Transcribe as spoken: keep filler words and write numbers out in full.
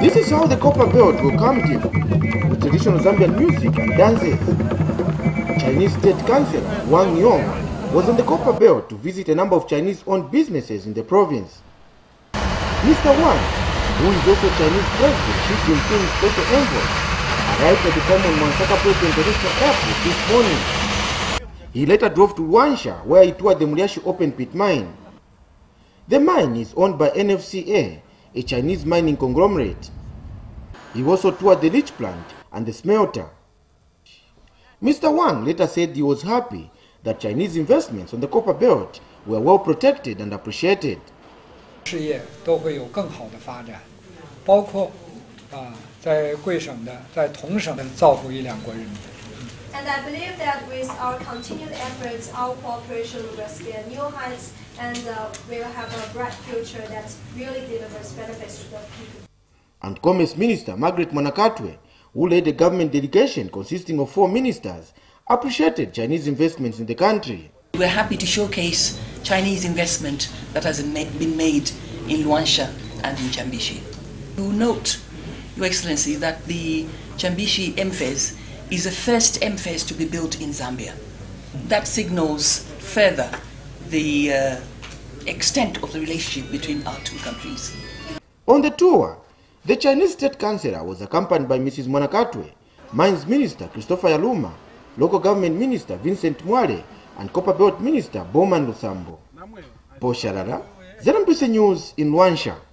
This is how the Copperbelt welcomed him, with traditional Zambian music and dances. Chinese State Counsellor Wang Yong was on the Copperbelt to visit a number of Chinese-owned businesses in the province. Mister Wang, who is also Chinese President Xi Jinping's special envoy, arrived at the former Copperbelt International Airport this morning. He later drove to Wansha, where he toured the Muriashi open pit mine. The mine is owned by N F C A, a Chinese mining conglomerate. He also toured the leach plant and the smelter. Mister Wang later said he was happy that Chinese investments on the Copperbelt were well protected and appreciated. 事业都会有更好的发展，包括啊，在贵省的、在同省的造福于两国人民。 And I believe that with our continued efforts, our cooperation will scale new heights, and uh, we will have a bright future that really delivers benefits to the people. And Commerce Minister Margaret Mwanakatwe, who led a government delegation consisting of four ministers, appreciated Chinese investments in the country. We're happy to showcase Chinese investment that has been made in Luansha and in Chambishi. You note, Your Excellency, that the Chambishi M F E S is the first M F E S to be built in Zambia. That signals further the uh, extent of the relationship between our two countries. On the tour, the Chinese State Counsellor was accompanied by Missus Mwanakatwe, Mines Minister Christopher Yaluma, Local Government Minister Vincent Mwale, and Copperbelt Minister Bowman Lusambo. Paul Sharara, Z M P C News in Luansha.